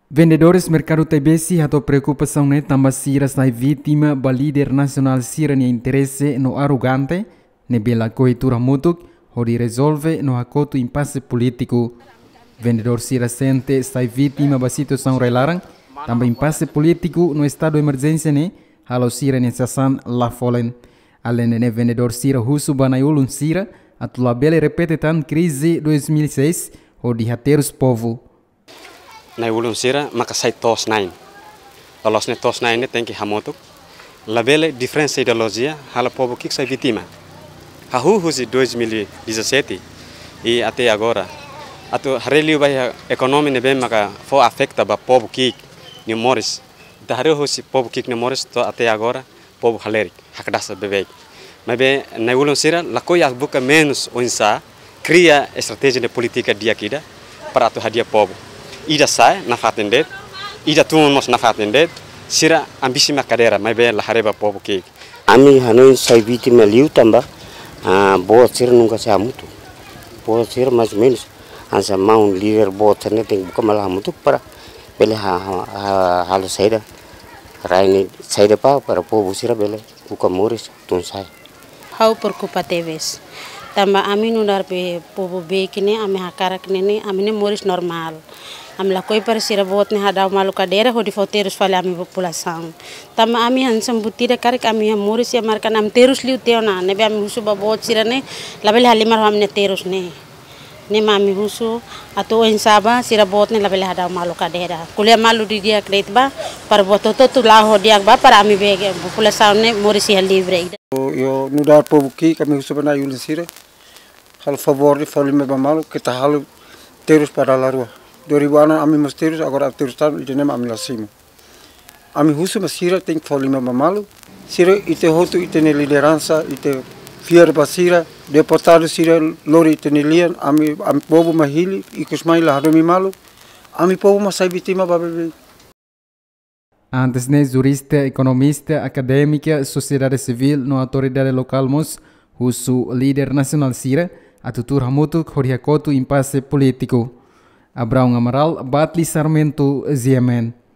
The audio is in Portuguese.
Vendedores mercado TBC atau preocupação né também sira sai vítima ba líder nacional sira ne interesse no arrogante ne bela corretora mutuk hori resolve no acordo impasse político. Vendedor sira sente sai vítima ba situação relarang também impasse político no estado de emergência ne halo sira ne sasan la folen. Além ne vendedor sira husu ba na ulun sira atu la bela repete tan crise 2006 hori haterus povo. Na ulun sira maka sai tos nain. Kalau ne tos nain ne tengki hamotuk. Labele diferença ideologia hala povo que sai vítima. Hahu husi 2017 e até agora. Atu hareliu vai economi ne bem maka fo afecta ba povo que ni moris. Da hareu husi povo que ni moris to até agora povo halerik hakdasa bebek. Mas bem na ulun sira lakoya buka menos onsa cria estratégia de política dia kida para atu hadia povo. Ida sai na fatende, ida tumos na fatende, sira ambisi makadera, mas bem la hareba povo que. Ami hanoi sai vítima liu tamba, boa sira nunca se amutu, boa sira mais ou menos, ansa mau líder boa sira tem buka malah amutu para bele halo saida, raine saida pa para povo sira bele buka moris tun sai. How preocupa teves? Tamba ami nundar pe povo bekine ami hakarak nene amine moris normal. Ami lakoi para sira bot ne hadau malu cadeira hodi foterus fale ami população. Tama ami hansam butira karik ami moris ya markan am terus liu teona nebe ami husu babot sira ne label halimar hamne terus ne. Ne mami husu atau insaba sira bot ne label hadau malu cadeira. Kuliah malu di dia kredit ba para bototo tu lah hodiak ba para ami bege população ne moris ya livre. Yo nudar povo que kami husu bana yulin sira. Hal favor de fale me ba malu kita hal terus para la rua. 2000 ami masteiros agora terus tan ite nem ami lasimo. Ami husu masira tem que falar malu. Sira ite hotu ite ne liderança ite fier basira deputado sira lori ite ne lian ami povo mahili ikusmai la hadomi malu. Ami povo masai vítima babe. Antes ne jurista, economista, acadêmica, sociedade civil, no autoridade local mos, husu líder nacional sira, atutur hamutu khoriakotu impasse político. Abraão Amaral, Batli Sarmento, Ziemen.